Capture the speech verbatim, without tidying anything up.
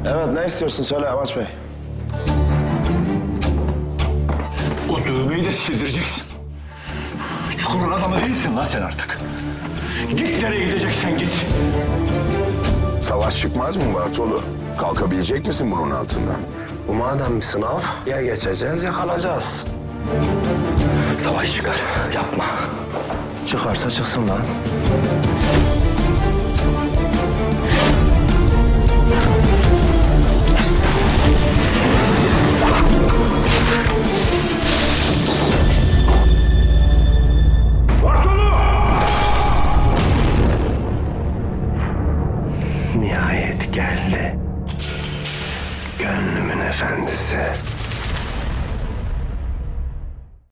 Evet, ne istiyorsun? Söyle Amaç Bey. O dövmeyi de sildireceksin. Çukurun adamı değilsin lan sen artık. Git nereye gideceksen git. Savaş çıkmaz mı Bartolu? Kalkabilecek misin bunun altından? Bu madem bir sınav, ya geçeceğiz ya kalacağız. Savaş çıkar. Yapma. Çıkarsa çıksın lan.